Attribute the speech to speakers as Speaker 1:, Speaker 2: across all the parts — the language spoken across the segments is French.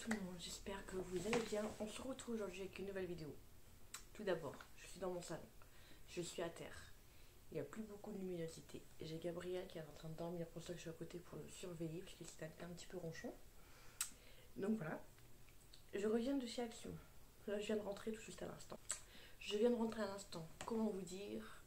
Speaker 1: tout le monde, j'espère que vous allez bien. On se retrouve aujourd'hui avec une nouvelle vidéo. Tout d'abord, je suis dans mon salon, je suis à terre, il n'y a plus beaucoup de luminosité. J'ai Gabriel qui est en train de dormir, pour ça que je suis à côté pour le surveiller, parce qu'il s'est un petit peu ronchon. Donc voilà, je reviens de chez Action. Là, je viens de rentrer tout juste à l'instant. Je viens de rentrer à l'instant, comment vous dire,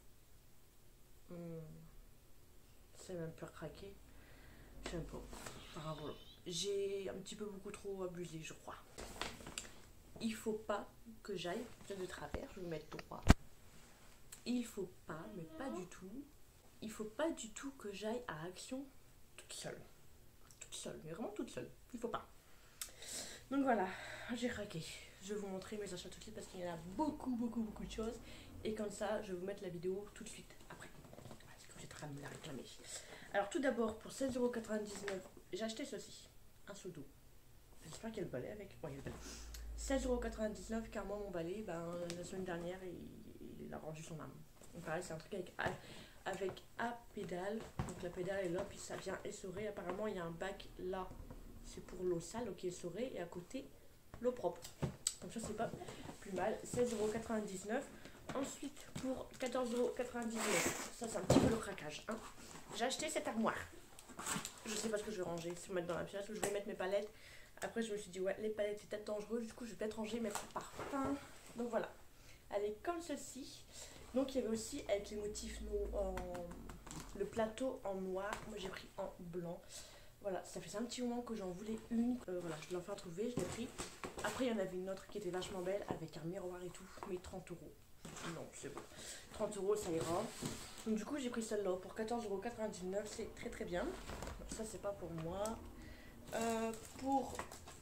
Speaker 1: c'est même peur craquer, je sais pas, enfin voilà. J'ai un petit peu beaucoup trop abusé, je crois. Il faut pas que j'aille de travers, je vais me mettre droit. Il faut pas, mais pas du tout. Il faut pas du tout que j'aille à Action toute seule. Toute seule, mais vraiment toute seule. Il faut pas. Donc voilà, j'ai craqué. Je vais vous montrer mes achats tout de suite parce qu'il y en a beaucoup de choses. Et comme ça, je vais vous mettre la vidéo tout de suite après. Parce que j'ai très me la réclamer. Alors tout d'abord, pour 16,99€, j'ai acheté ceci. Un seau d'eau. J'espère qu'il y a le balai avec. Ouais, il y a le balai. 16,99€ car moi mon balai, la semaine dernière il a rendu son âme. Donc pareil, c'est un truc avec A pédale. Donc la pédale est là, puis ça vient essorer. Apparemment il y a un bac là, c'est pour l'eau sale, donc essorée, et à côté l'eau propre. Donc ça c'est pas plus mal. 16,99€. Ensuite pour 14,99€, ça c'est un petit peu le craquage. Hein. J'ai acheté cette armoire. Je sais pas ce que je vais ranger, si je vais mettre dans la pièce ou je vais mettre mes palettes. Après je me suis dit ouais, les palettes c'est peut-être dangereux, du coup je vais peut-être ranger mes parfums. Donc voilà, elle est comme ceci. Donc il y avait aussi avec les motifs le plateau en noir, moi j'ai pris en blanc. Voilà, ça fait un petit moment que j'en voulais une. Voilà, je l'ai enfin trouvée, je l'ai pris. Après il y en avait une autre qui était vachement belle avec un miroir et tout, mais 30€. Non, c'est bon. 30€, ça ira. Donc du coup j'ai pris celle-là pour 14,99€, c'est très bien. Ça c'est pas pour moi. Pour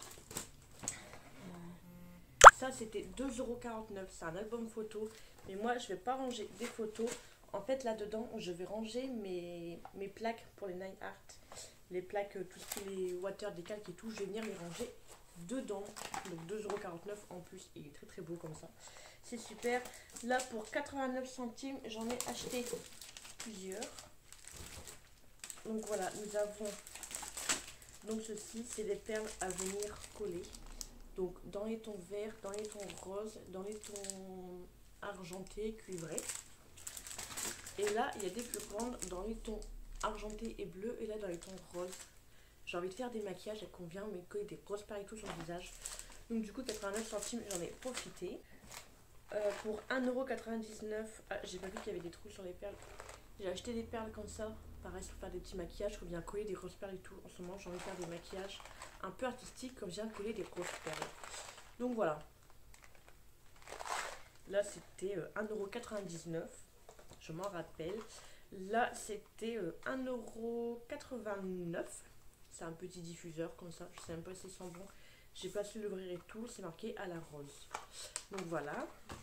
Speaker 1: ça c'était 2,49€, c'est un album photo, mais moi je vais pas ranger des photos. En fait là dedans je vais ranger mes plaques pour les nail art, les plaques, tout ce qui est les water, des calques et tout, je vais venir les ranger dedans. Donc 2,49€ en plus, il est très beau comme ça, c'est super. Là pour 89 centimes j'en ai acheté plusieurs. Donc voilà, nous avons donc ceci, c'est des perles à venir coller. Donc dans les tons verts, dans les tons roses, dans les tons argentés, cuivrés. Et là, il y a des plus grandes dans les tons argentés et bleus. Et là, dans les tons roses. J'ai envie de faire des maquillages, elles conviennent, mais coller des grosses perles et tout sur le visage. Donc du coup, 89 centimes, j'en ai profité. Pour 1,99€, j'ai pas vu qu'il y avait des trous sur les perles. J'ai acheté des perles comme ça. Pareil, pour faire des petits maquillages, comme bien coller des grosses perles et tout. En ce moment, j'ai envie de faire des maquillages un peu artistiques, comme bien coller des grosses perles. Donc voilà. Là, c'était 1,99€. Je m'en rappelle. Là, c'était 1,89€. C'est un petit diffuseur comme ça. Je sais même pas si c'est bon. J'ai pas su l'ouvrir et tout. C'est marqué à la rose. Donc voilà.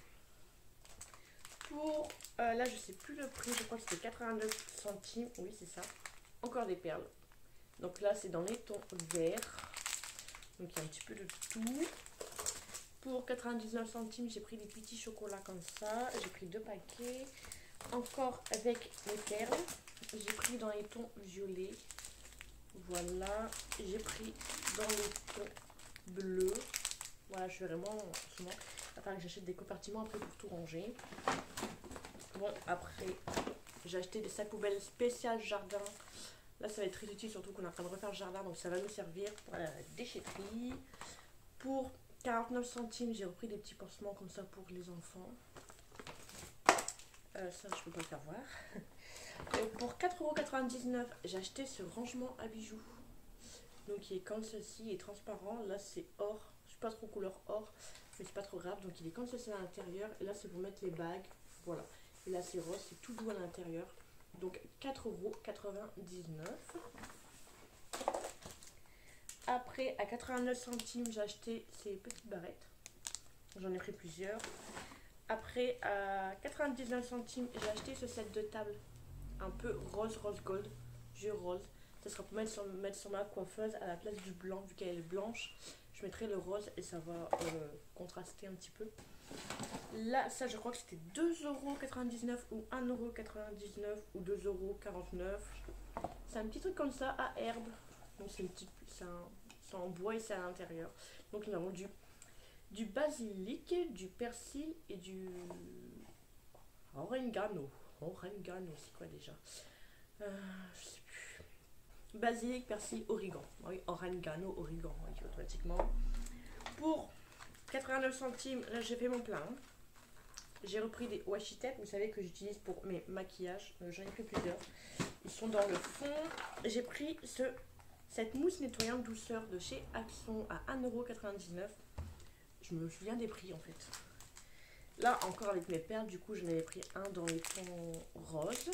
Speaker 1: Pour là, je sais plus le prix. Je crois que c'était 89 centimes. Oui, c'est ça. Encore des perles. Donc là, c'est dans les tons verts. Donc il y a un petit peu de tout. Pour 99 centimes, j'ai pris des petits chocolats comme ça. J'ai pris 2 paquets. Encore avec les perles. J'ai pris dans les tons violets. Voilà. J'ai pris dans les tons bleus. Voilà, je suis vraiment en ce moment. Il va falloir que j'achète des compartiments après pour tout ranger. Bon, après, j'ai acheté des sacs poubelles spéciales jardin. Là, ça va être très utile, surtout qu'on est en train de refaire le jardin. Donc, ça va nous servir pour la déchetterie. Pour 49 centimes, j'ai repris des petits pansements comme ça pour les enfants. Ça, je peux pas le faire voir. Pour 4,99€, j'ai acheté ce rangement à bijoux. Donc, il est comme ceci, il est transparent. Là, c'est or. Je suis pas trop couleur or, mais c'est pas trop grave. Donc, il est comme ceci à l'intérieur. Et là, c'est pour mettre les bagues. Voilà. Et là, c'est rose, c'est tout doux à l'intérieur. Donc, 4,99€. Après, à 89 centimes, j'ai acheté ces petites barrettes. J'en ai pris plusieurs. Après, à 99 centimes, j'ai acheté ce set de table. Un peu rose gold. Jus rose. Ça sera pour mettre sur ma coiffeuse à la place du blanc. Vu qu'elle est blanche, je mettrai le rose et ça va contraster un petit peu. Là, ça, je crois que c'était 2,99€ ou 1,99€ ou 2,49€. C'est un petit truc comme ça à herbe. Donc, c'est sont en bois et c'est à l'intérieur. Donc nous avons du basilic, du persil et du oregano. Oregano, c'est quoi déjà? Je sais plus. Basilic, persil, origan. Oui, oregano, origan, oui, automatiquement. Pour 89 centimes, là j'ai fait mon plein. J'ai repris des washi tape, vous savez que j'utilise pour mes maquillages. J'en ai pris plusieurs. Ils sont dans le fond. J'ai pris cette mousse nettoyante douceur de chez Action à 1,99 €. Je me souviens des prix en fait. Là encore avec mes perles, du coup j'en avais pris un dans les tons roses.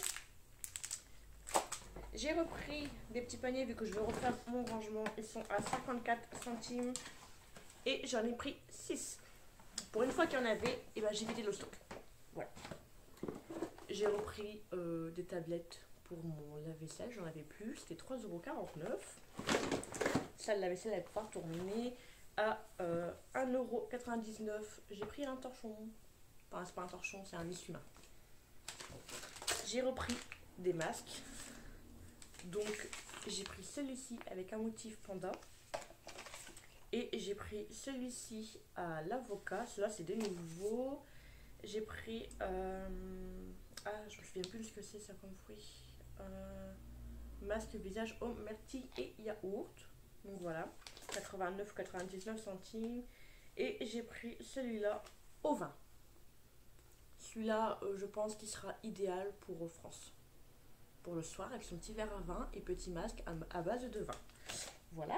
Speaker 1: J'ai repris des petits paniers vu que je veux refaire mon rangement. Ils sont à 54 centimes. Et j'en ai pris 6. Pour une fois qu'il y en avait, et ben j'ai vidé le stock. Voilà. J'ai repris des tablettes pour mon lave-vaisselle. J'en avais plus. C'était 3,49 €. Ça, le lave-vaisselle, elle part tourner à 1,99 €. J'ai pris un torchon. Enfin, c'est pas un torchon, c'est un essuie-main. J'ai repris des masques. Donc, j'ai pris celui-ci avec un motif panda. Et j'ai pris celui-ci à l'avocat. Cela c'est des nouveaux. J'ai pris... je me souviens plus de ce que c'est ça comme fruit. Masque visage au myrtille et yaourt. Donc voilà. 89,99 centimes. Et j'ai pris celui-là au vin. Celui-là, je pense qu'il sera idéal pour France. Pour le soir avec son petit verre à vin et petit masque à base de vin. Voilà.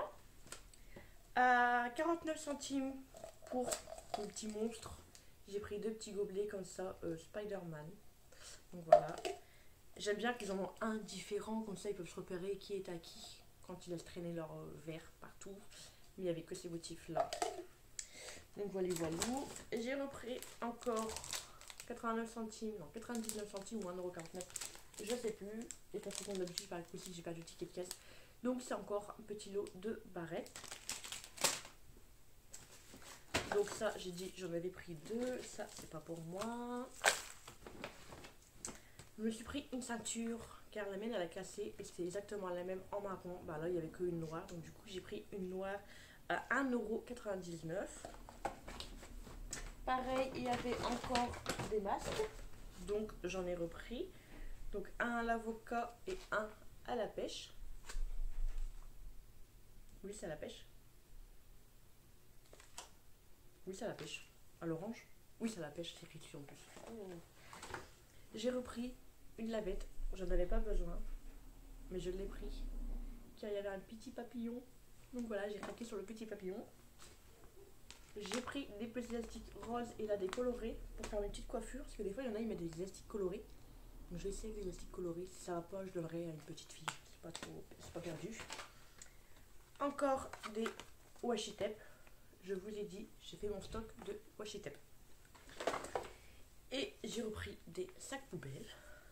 Speaker 1: À 49 centimes pour mon petit monstre. J'ai pris 2 petits gobelets comme ça, Spider-Man. Donc voilà. J'aime bien qu'ils en ont un différent, comme ça ils peuvent se repérer qui est à qui quand ils laissent traîner leur verre partout. Mais il n'y avait que ces motifs là. Donc voilà, voilà. J'ai repris encore 89 centimes, non 99 centimes ou 1,49 €. Je sais plus. Et de toute façon, d'habitude, par aussi, j'ai pas de ticket de caisse. Donc c'est encore un petit lot de barrettes. Donc ça, j'ai dit, j'en avais pris 2. Ça, c'est pas pour moi. Je me suis pris une ceinture, car la mienne, elle a cassé. Et c'était exactement la même en marron. Bah là, il n'y avait qu'une noire. Donc du coup, j'ai pris une noire à 1,99 €. Pareil, il y avait encore des masques. Donc j'en ai repris. Donc un à l'avocat et un à la pêche. Oui, c'est à la pêche. Oui, c'est à la pêche. À l'orange. Oui, c'est à la pêche, c'est écrit dessus en plus. J'ai repris une lavette. J'en avais pas besoin. Mais je l'ai pris. Car il y avait un petit papillon. Donc voilà, j'ai craqué sur le petit papillon. J'ai pris des petits élastiques roses et là des colorés pour faire mes petites coiffures. Parce que des fois, il y en a, ils mettent des élastiques colorés. Donc je vais essayer avec des élastiques colorés. Si ça va pas, je donnerai à une petite fille. C'est pas perdu. Encore des washi tape. Je vous ai dit, j'ai fait mon stock de washi tape. Et j'ai repris des sacs poubelles.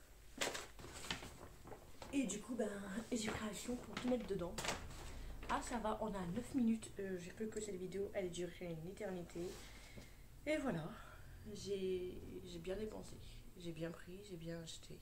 Speaker 1: Et du coup, j'ai pris action pour tout mettre dedans. Ah, ça va, on a 9 minutes. J'ai cru que cette vidéo allait durer une éternité. Et voilà, j'ai bien dépensé. J'ai bien pris, j'ai bien acheté.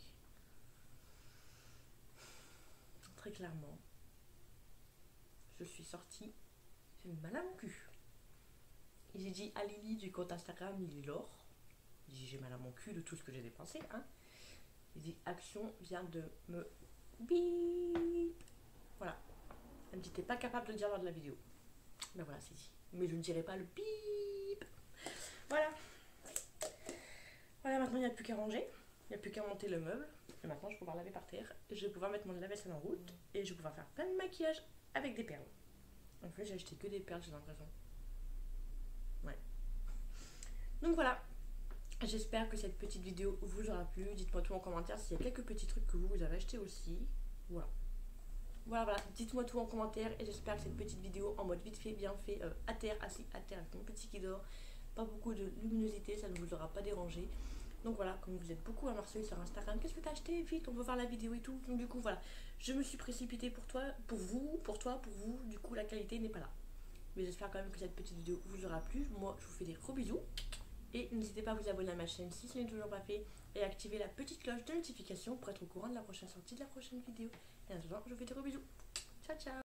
Speaker 1: Très clairement, je suis sortie. J'ai mal à mon cul. Et j'ai dit à Lily du compte Instagram Lily Laure. J'ai mal à mon cul de tout ce que j'ai dépensé. Hein. J'ai dit Action vient de me bip. Voilà. Elle me dit t'es pas capable de le dire lors de la vidéo. Ben voilà, c'est dit. Mais je ne dirai pas le bip. Voilà. Voilà, maintenant il n'y a plus qu'à ranger. Il n'y a plus qu'à monter le meuble. Et maintenant je vais pouvoir laver par terre. Je vais pouvoir mettre mon lave-vaisselle en route. Et je vais pouvoir faire plein de maquillage avec des perles. En fait, j'ai acheté que des perles, j'ai l'impression. Ouais. Donc voilà. J'espère que cette petite vidéo vous aura plu. Dites-moi tout en commentaire s'il y a quelques petits trucs que vous avez achetés aussi. Voilà. Voilà. Dites-moi tout en commentaire. Et j'espère que cette petite vidéo en mode vite fait, bien fait, à terre, assis à terre avec mon petit qui dort. Pas beaucoup de luminosité, ça ne vous aura pas dérangé. Donc voilà, comme vous êtes beaucoup à Marseille sur Instagram, qu'est-ce que t'as acheté? Vite, on veut voir la vidéo et tout. Donc du coup, voilà. Je me suis précipitée pour toi, pour vous. Du coup, la qualité n'est pas là. Mais j'espère quand même que cette petite vidéo vous aura plu. Moi, je vous fais des gros bisous. Et n'hésitez pas à vous abonner à ma chaîne si ce n'est toujours pas fait. Et activer la petite cloche de notification pour être au courant de la prochaine sortie de la prochaine vidéo. Et en attendant, je vous fais des gros bisous. Ciao, ciao!